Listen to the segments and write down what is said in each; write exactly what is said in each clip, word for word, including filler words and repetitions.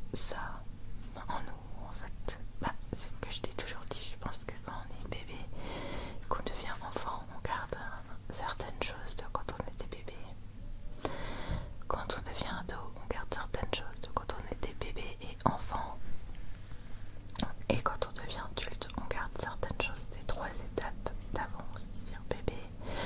ça en nous en fait. Bah, c'est ce que je t'ai toujours dit, je pense que quand on est bébé, qu'on devient enfant, on garde euh, certaines choses de quand on était bébé. Quand on devient ado, on garde certaines choses de quand on était bébé et enfant. Et quand on devient adulte, on garde certaines choses des trois étapes d'avant, c'est-à-dire bébé,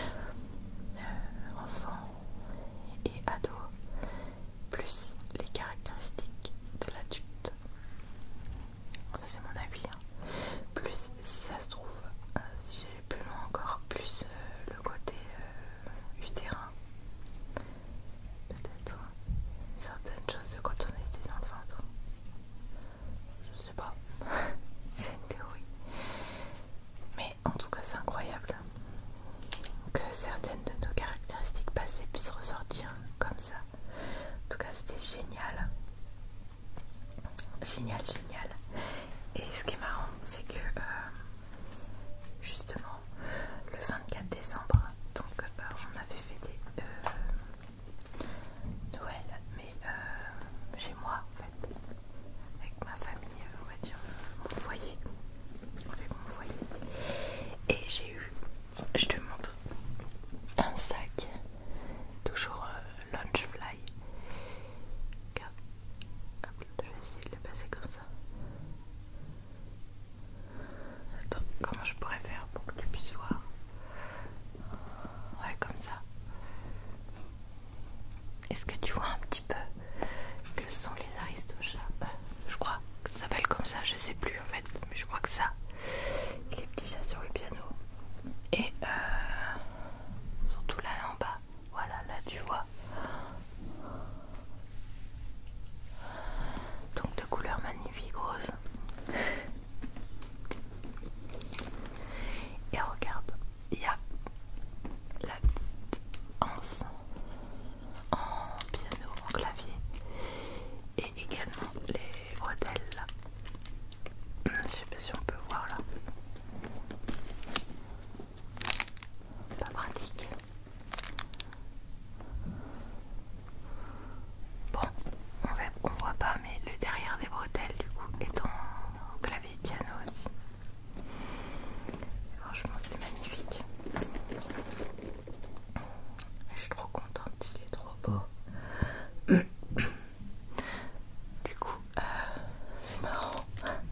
euh, enfant et ado, plus les caractéristiques de l'adulte. C'est mon avis. Hein. Plus, si ça se trouve, euh, si j'ai plus loin encore, plus euh, le côté euh, utérin. Peut-être certaines choses de quand on était dans le ventre. Je sais pas. C'est une théorie. Mais en tout cas, c'est incroyable que certaines de nos caractéristiques passées puissent ressortir comme ça. En tout cas, c'était génial. Génial, génial. Et ce qui est marrant, c'est que euh, justement, le vingt-quatre décembre, donc euh, on avait fêté euh, Noël, mais euh, chez moi en fait, avec ma famille, on va dire mon foyer, avec mon foyer. Et j'ai eu, je te montre, un sac, toujours euh, Lunchfly. Regarde, hop, je vais essayer de le passer comme ça. Attends, comment je pourrais faire pour que tu puisses voir? Ouais, comme ça. Est-ce que tu vois un petit peu que ce sont les aristochats? Je crois que ça s'appelle comme ça, je sais plus en fait, mais je crois que ça. Les petits chats sur le piano. Et euh, surtout là, là en bas. Voilà, là tu vois. Donc de couleurs magnifiques roses. Et regarde, il y a la petite anse en piano, en clavier. Et également les bretelles là. Je sais pas si on peut voir là. Pas pratique. Bon, on, va, on voit pas, mais le derrière des bretelles du coup est en clavier piano aussi. Franchement, c'est magnifique. Je suis trop contente, il est trop beau. Du coup, euh, c'est marrant.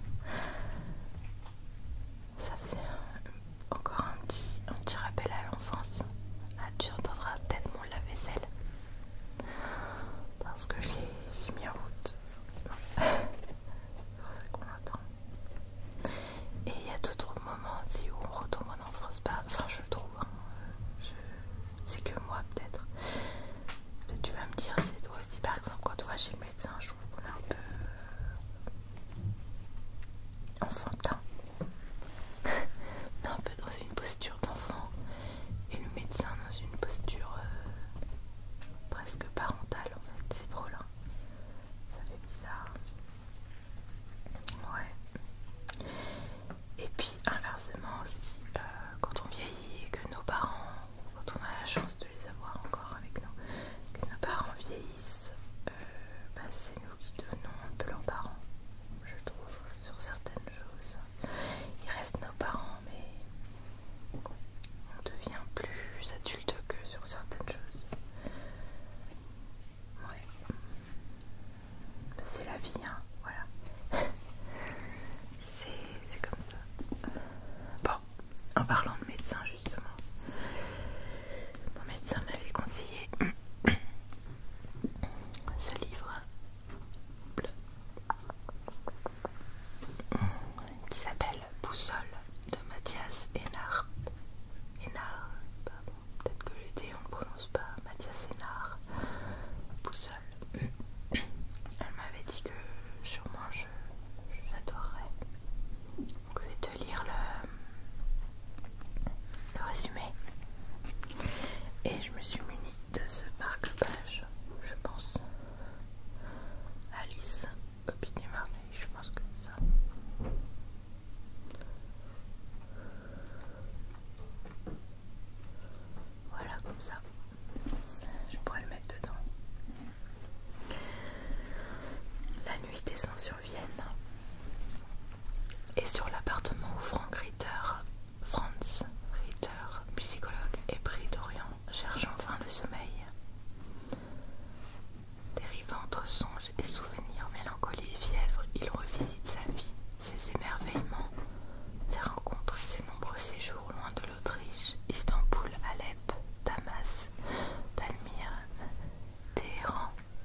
Ça faisait un, encore un petit, un petit rappel à l'enfance. Là, tu entendras peut-être mon lave-vaisselle. Parce que je l'ai mis en route, forcément. C'est pour ça qu'on l'entend. Et il y a d'autres moments aussi où on retombe en enfance. Bah, enfin, je trouve. Hein, je... C'est que moi, peut-être. Peut-être tu vas me dire, c'est toi aussi. Par exemple, quand on va chez le médecin, je trouve qu'on est un peu enfantin. On est un peu dans une posture d'enfant. Et le médecin dans une posture euh, presque parentale, en fait. C'est trop là. Ça fait bizarre. Ouais. Et puis inversement aussi, euh, quand on vieillit et que nos parents, quand on a la chance de les avoir encore avec nous, que nos parents vieillissent, euh, bah, c'est nous qui devenons un peu leurs parents, je trouve, sur certaines choses. Ils restent nos parents, mais on devient plus adulte que sur certaines choses. Ouais. Bah, c'est la vie, hein, voilà. C'est comme ça. Bon, en parlant de médecin justement, mon médecin m'avait conseillé ce livre bleu qui s'appelle Boussole de Mathias Hénard. Hénard, pardon, peut-être que le T on ne prononce pas. Mathias Hénard, Boussole. Elle m'avait dit que sûrement je j'adorerais. Donc je vais te lire le et sur l'appartement où Frank Ritter, Franz Ritter, psychologue épris d'Orient, cherche enfin le sommeil. Dérivant entre songes et souvenirs, mélancolie et fièvre, il revisite sa vie, ses émerveillements, ses rencontres et ses nombreux séjours loin de l'Autriche, Istanbul, Alep, Damas, Palmyre, Téhéran.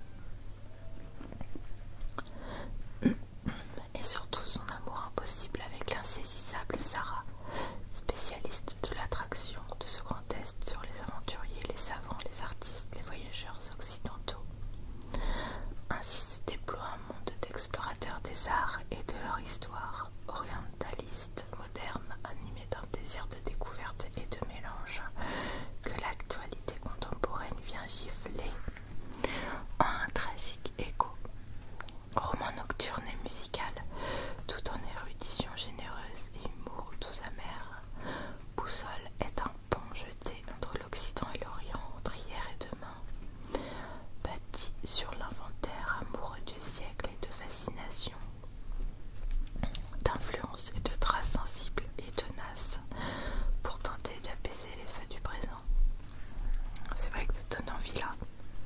Et surtout son amour impossible avec l'insaisissable Sarah, spécialiste de l'attraction de ce grand Est sur les aventuriers, les savants, les artistes, les voyageurs occidentaux. Ainsi se déploie un monde d'explorateurs des arts et de leur histoire, orientalistes, modernes, animés d'un désir de découverte et de mélange que l'actualité contemporaine vient gifler en un tragique écho. Roman nocturne et musical, tout en érudition généreuse et humour doux amer, Boussole est un pont jeté entre l'Occident et l'Orient, entre hier et demain, bâti sur l'inventaire amoureux du siècle et de fascination, d'influence et de traces sensibles et tenaces pour tenter d'apaiser les feux du présent. C'est vrai que ça donne envie là.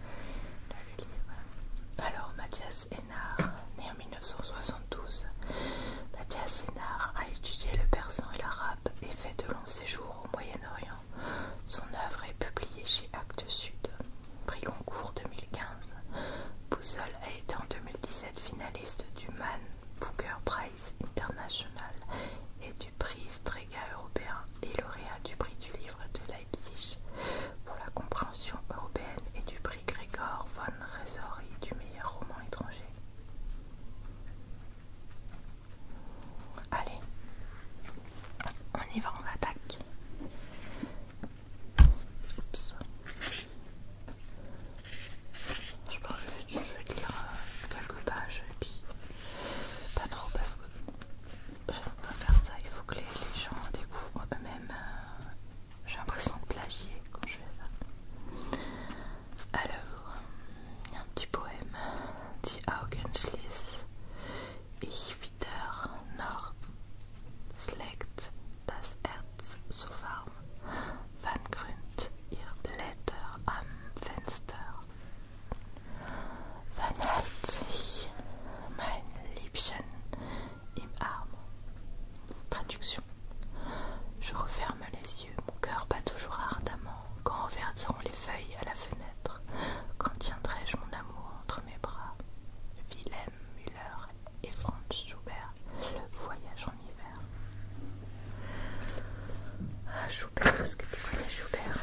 Alors Mathias Hénard, né en mille neuf cent soixante-douze, Mathias Hénard a étudié le persan et l'arabe et fait de longs séjours au Moyen-Orient. Son œuvre est publiée chez Actes Sud. Prix Goncourt deux mille quinze, Boussole a été en deux mille dix-sept finaliste du Man Booker Prize International et du prix Strega européen et lauréat du prix du livre de Leipzig pour la compréhension européenne et du prix Gregor von Resori du meilleur roman étranger. Allez, on y va, on attaque. Oups. Je pense que je vais, je vais te lire euh, quelques pages et puis pas trop parce que j'aime pas faire ça, il faut que les, les gens découvrent eux-mêmes. Euh, j'ai l'impression de plagier quand je fais ça. Alors, un petit poème. Die Augen schließ ich wieder, noch schlägt das Herz so warm, wann grünt ihr Blätter am Fenster. Wann hält sich mein Liebchen im Arm. Traduction. Je referme les yeux, mon cœur bat toujours ardemment. Quand reverdiront les feuilles à la fenêtre, quand tiendrai-je mon amour entre mes bras? Wilhelm Müller et Franz Schubert, Le voyage en hiver. Ah, Schubert, est-ce que tu connais Schubert?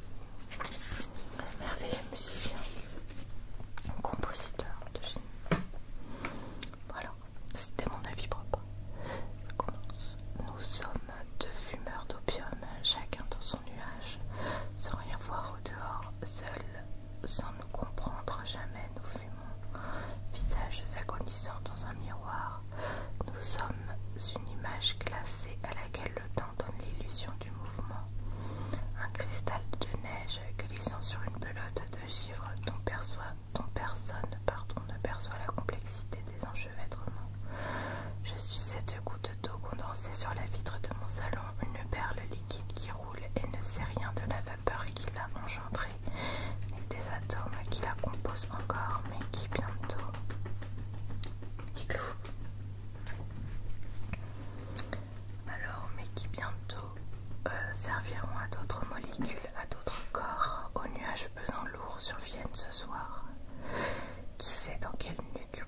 Un merveilleux musicien, un compositeur de génie. Voilà, c'était mon avis propre. Je commence. Nous sommes deux fumeurs d'opium, chacun dans son nuage, sans rien voir au dehors, seuls, sans nous comprendre jamais, nous fumons, visages agonisants dans un miroir. Nous sommes une image glacée à laquelle le temps donne l'illusion du mouvement, un cristal de neige glissant sur une pelote de givre dont, perçoit, dont personne pardon, ne perçoit la complexité des enchevêtrements. Je suis cette goutte d'eau condensée sur la vitre de mon salon, une perle liquide qui roule et ne sait rien de la vapeur qui l'a engendrée, ni des atomes qui la composent encore, mais qui bientôt Igloo. Alors, mais qui bientôt euh, serviront à d'autres molécules, à d'autres corps, aux nuages pesant lourds surviennent ce soir. Qui sait dans quelle nuque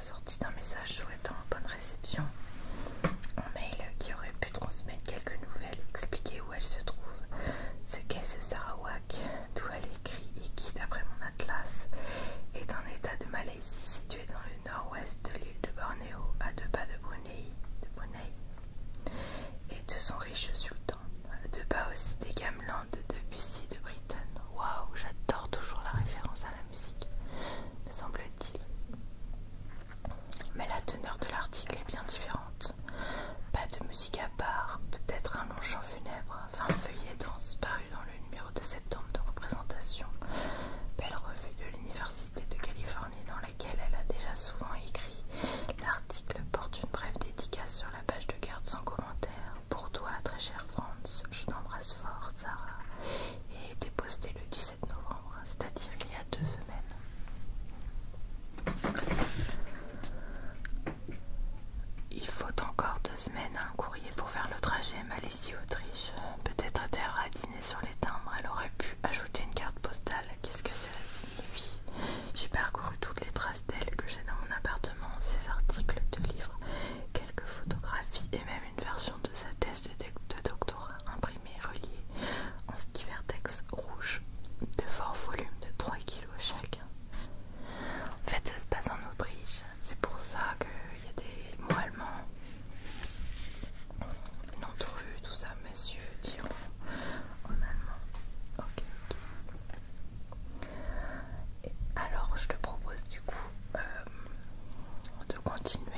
assorti d'un message souhaitant bonne réception. Un mail qui aurait pu transmettre quelques nouvelles, expliquer où elle se trouve, ce qu'est ce Sarawak, d'où elle écrit et qui, d'après mon atlas, est un état de Malaisie situé dans le nord-ouest de l'île de Bornéo, à deux pas de Brunei, de Brunei et de son riche sultan, à deux pas aussi des gamelans de Debussy de Britten. Waouh, j'adore toujours la référence à la musique, me semble-t-il. Mais la teneur de l'article est bien différente. Pas de musique à part, peut-être un long chant funèbre, fin feuillet dense paru dans le numéro de septembre de représentation. Belle revue de l'Université de Californie dans laquelle elle a déjà souvent écrit. L'article porte une brève dédicace sur la page de garde sans commentaire. Pour toi, très chère France, je t'embrasse fort, Sarah, et a été posté le dix-sept novembre, c'est-à-dire il y a deux semaines. Il faut encore deux semaines à un courrier pour faire le trajet Malaisie-Autriche. Peut-être a-t-elle radiné sur les timbres, elle aurait pu ajouter une carte postale. Qu'est-ce que cela signifie? J'ai parcouru toutes les traces d'elle que j'ai dans mon appartement, ses articles de livres, quelques photographies et même une version de sa thèse de, de doctorat imprimée, reliée en ski vertex rouge, de forts volumes de trois kilos chacun. En fait, ça se passe en Autriche, c'est pour ça qu'il y a des mots allemands. Nom de rue, tout ça, monsieur, dit en, en allemand. Ok, ok. Et alors, je te propose du coup euh, de continuer